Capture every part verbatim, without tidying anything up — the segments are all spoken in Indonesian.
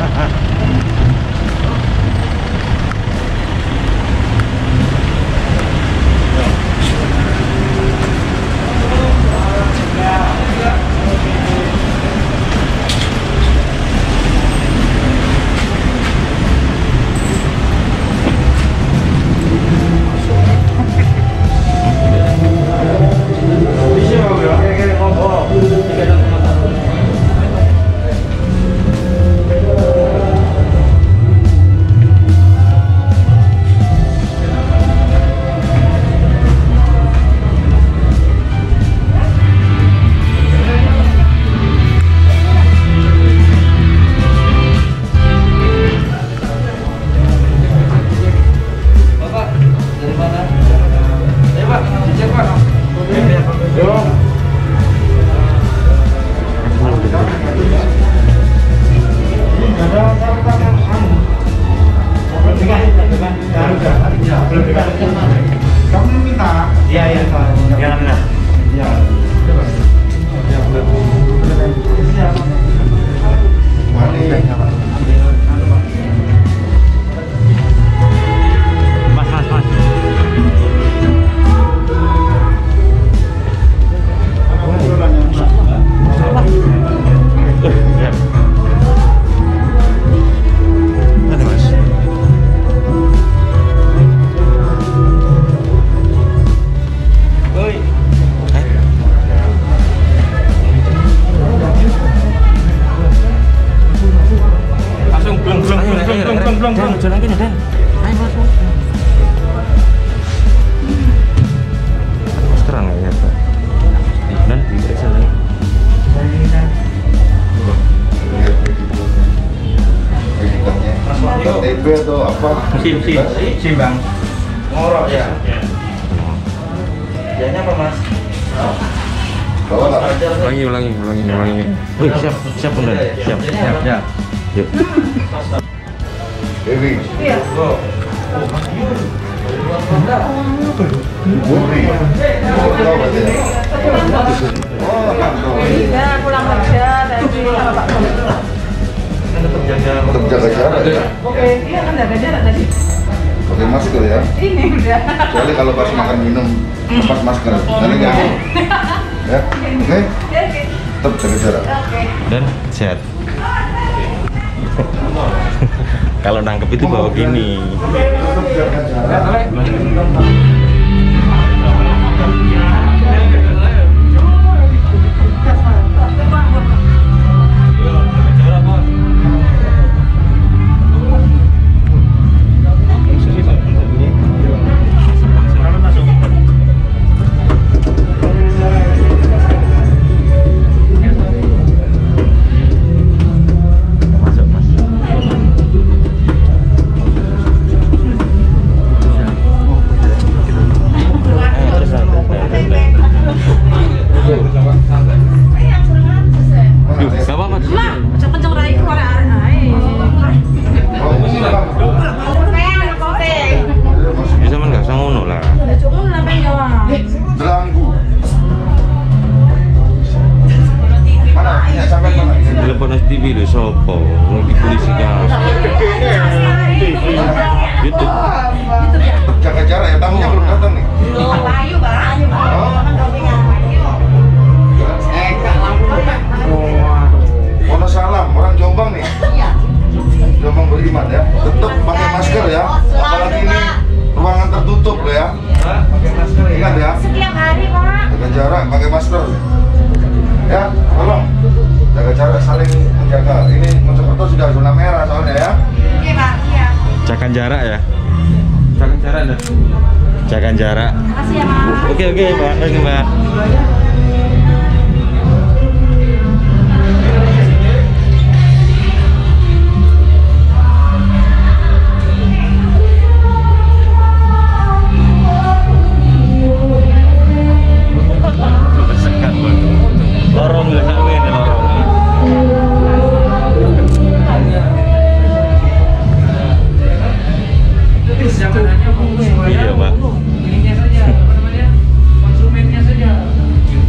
Kamu minta? Iya, iya, iya, benar. Iya. Mas, mas, mas. Ada mas. Oi. Langsung belum belum belum belum belum belum belum jalan gini Dan. Ayo masuk. Maskeran ya Pak. Dan diperiksa lagi. T B atau apa? Sim sim sim bang. Ngorok ya. Jadinya apa mas? Bawa nggak? Ulangi, ulangi, ulangi, ulangi. Wih, siap, siap bener, siap, siap, siap. Yuk. Dewi. Iya. Go. Buri. Tahu berarti ya? Oh, tahu. Iya, pulang kerja tadi sama Pak Bos. Tetap jaga Tetap jaga jarak ya. Oke, iya kan jaga jarak tadi. Pakai masker ya. Ini udah. Kecuali kalau pas makan minum lepas masker. Nanti nggak. Ya, oke. Ya, oke. Tetap jaga jarak. Oke. Dan sehat. Kalau nangkep itu bawa gini. Tetap jaga jarak. T V lho sopo wong di polisi kan. Gitu. Jaga jarak ya, tamunya belum datang nih. Layu, Bang. Wonosalam, orang Jombang nih. Jombang beriman ya. Tetap pakai masker ya. Apalagi ini ruangan tertutup loh ya. Pakai masker. Ingat ya. Setiap hari, Pak. Jaga jarak, pakai masker. Ya, tolong jaga jarak, saling menjaga. Ini Mojokerto sudah zona merah soalnya ya. Iya, Pak. Iya. Jaga jarak ya. jaga jarak dah. Jaga jarak. Makasih ya, Mas. Oke oke Pak, oke Mbak. Lorong nggak sampai ini lorong. Iya Pak. Ininya saja, apa namanya? Konsumennya saja.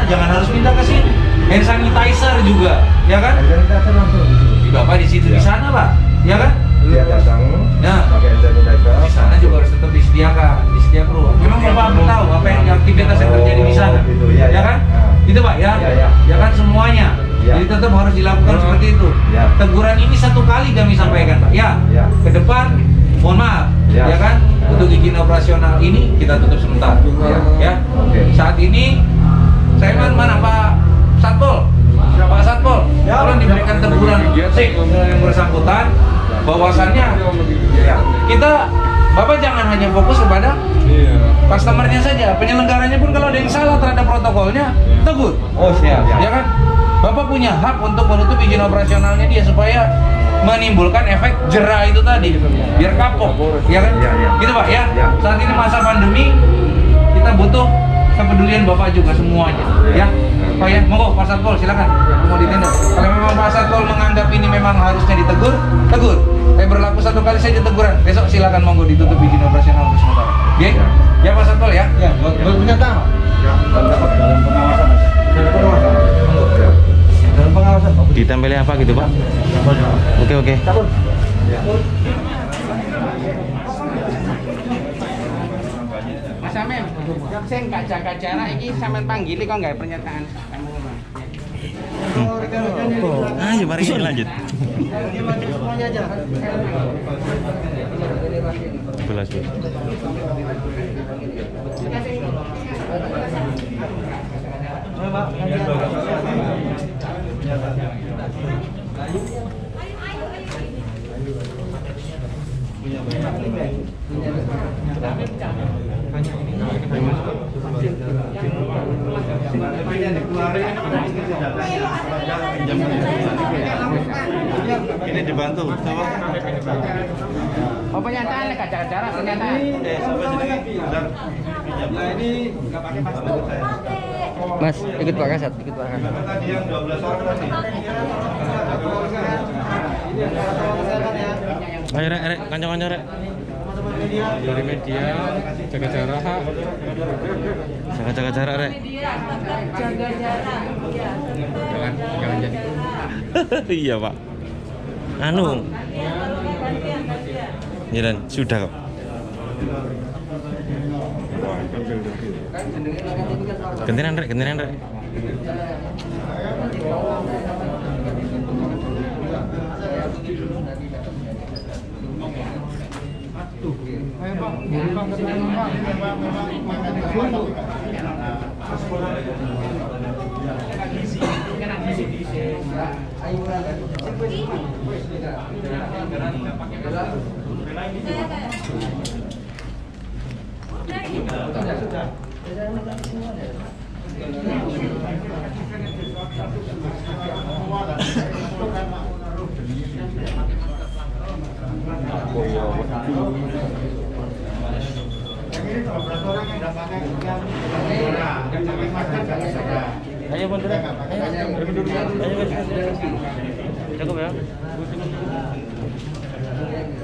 jangan harus pindah ke sini. Hand sanitizer juga, ya kan? Di Bapak di situ di sana, Pak, ya kan? Dia datang, Nah, pakai hand sanitizer. di sana juga harus tetap disediakan, disediakan ruang. Memang Bapak belum tahu apa yang aktivitas yang terjadi di sana, Oh, gitu, ya, ya ya. kan? Nah. Itu Pak, ya, Ya, ya. ya kan semuanya. Ya. Jadi tetap harus dilakukan seperti itu. Ya. Teguran ini satu kali kami sampaikan, Pak. Ya, Ya. ke depan, mohon maaf, Ya. ya kan? Untuk izin operasional ini kita tutup sementara, Ya. ya. Oke. Saat ini saya mana mana Pak Satpol, Pak Satpol, tolong diberikan teguran sik yang bersangkutan bahwasannya Ya. kita Bapak jangan hanya fokus kepada customernya saja, penyelenggaranya pun kalau ada yang salah terhadap protokolnya tegur, Oh, siap. ya kan? Bapak punya hak untuk menutup izin operasionalnya dia supaya menimbulkan efek jera itu tadi, biar kapok, ya kan? Ya, ya. Gitu Pak, ya. Ya. Saat ini masa pandemi kita butuh kepedulian Bapak juga semuanya, ya. Pak ya, monggo Pak Satpol silakan mau ditindak. Kalau memang Pak Satpol menganggap ini memang harusnya ditegur, tegur. Eh berlaku satu kali saja teguran. Besok silakan monggo ditutup izin operasional untuk sementara. Oke? Ya Pak Satpol ya. Ya, buat pernyataan. Ya, dalam pengawasan. Dalam pengawasan. Ya. Dalam pengawasan. Ditempeli apa gitu Pak? Oke oke. Mas Amem, saya nggak jaga jarak, ini sampai panggil kok nggak pernyataan. Ayo mari kita lanjut. Belas. Ini dibantu sama. Oh pernyataan nggak jaga jarak pernyataan. Eh, sampai sini benar. Nah, ini enggak pakai masker. Mas, ikut Pak Kasat, ikut Pak Kasat. Tadi yang dua belas orang tadi. Ayo rek rek kanca-kanca rek. Dari media jaga jarak. Jaga-jaga jarak rek. Jaga jarak. Ya. Jangan jangan jadi. Iya Pak. Anu. Ya dan sudah kok. Gantian rek, gantian rek. Ayo mundur. Ayo. Ayo. Cukup ya.